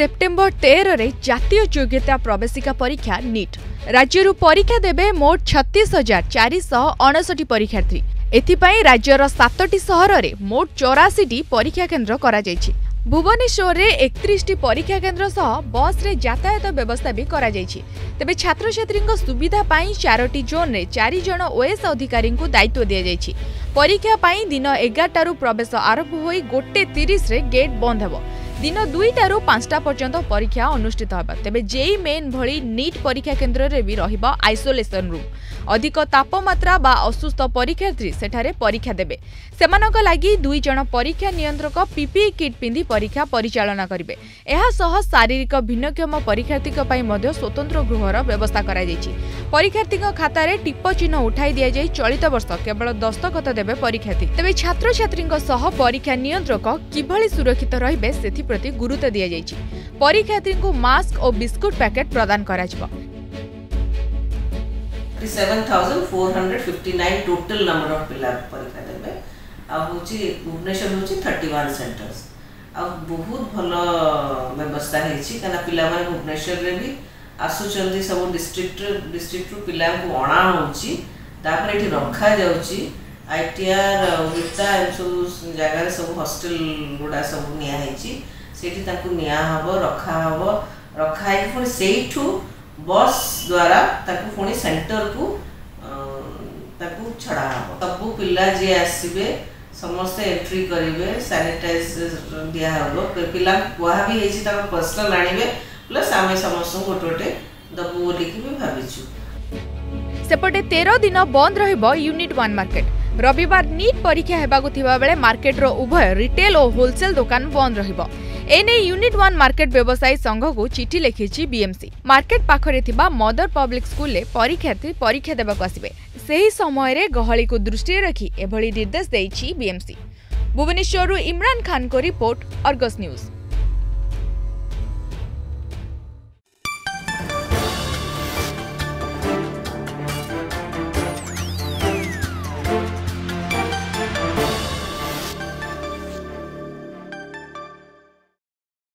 September 13 रे जातीय योग्यता प्रवेशिका परीक्षा नीट राज्य परीक्षा देबे मोट 36,459 परीक्षार्थी। एथिपाई राज्यर 7टी सहर रे मोट 84टी परीक्षा केन्द्र करा जायछि। भुवनेश्वर रे 31टी परीक्षा केन्द्र सह बस रे यातायात व्यवस्था भी करा जायछि। तेबे छात्र छात्री सुविधा पाई 4टी जोन रे 4 जण ओएस अधिकारी को दायित्व दिया जायछि। परीक्षा पाई दिन 11 प्रवेश आरंभ होई 1:30 रे गेट बंद हेबो। दिन 2टारू 5टा पर्यंत परीक्षा अनुष्ठित होगा। तेबे जेई मेन भली नीट परीक्षा केन्द्र रे भी रहिबा आइसोलेशन रूम। अधिक तापमात्रा बा असुस्थ परीक्षार्थी सेठारे परीक्षा देबे। सेमानक लागि 2 जण परीक्षा नियंत्रक पीपीई किट पिंधि परीक्षा परिचालना करिवे। एहा सह शारीरिक भिन्नक्षम परीक्षार्थीक पई मध्ये स्वतंत्र गृहर व्यवस्था करा जायछि। परीक्षार्थीक खाता रे टिप चिन्ह उठाई दिया जाय। चलित वर्ष केवल दस्तखत देबे परीक्षार्थी। तेबे छात्र छात्रीक सह परीक्षा नियंत्रक किभली सुरक्षित रहिबे सेथि प्रति गुरुत्व दिया जायछि। परीक्षार्थी को मास्क और बिस्कुट पैकेट प्रदान करा जिवो। 7,459 टोटल नंबर ऑफ पिला परीक्षा देबे। आ होची भुवनेश्वर होची 31 सेंटर्स। आ बहुत भलो व्यवस्था हेछि कना पिला माने भुवनेश्वर रे भी आसुचंदी सब डिस्ट्रिक्ट पिला को अणा होची तापर एठी रखा जाउची। आईटीआर विता सब जगह सब हॉस्टल गुडा सब निया हेछि। सेठी ताकू निया हबो रखाई पुणी सेठू बस द्वारा ताकू पुणी सेंटर को ताकू छड़ा हबो। सबु पिला जे आसीबे समस्त एंट्री करिवे। सैनिटाइज दिया हबो। पिला कुआ भी हेछि ताको पर्सनल आनिबे प्लस आमे समस्त गोटोटे दबु लिखि भी भाबिछु। सेपटे 13 दिन बंद रहिबो यूनिट 1 मार्केट। रविवार नीट परीक्षा हेबाकु थिबा बेले मार्केट रो उभय रिटेल और होलसेल दुकान बंद रहिबो। एने यूनिट 1 मार्केट व्यवसायी संघ को चिठी लिखिछि बीएमसी। मार्केट पाखरे थिबा मदर पब्लिक स्कूल ले परीक्षार्थी परीक्षा देबाकु आसिबे। सेही समय रे गहली को दृष्टि रखी एभली निर्देश देइछि बीएमसी। भुवनेश्वर इमरान खान को रिपोर्ट, अर्गस न्यूज।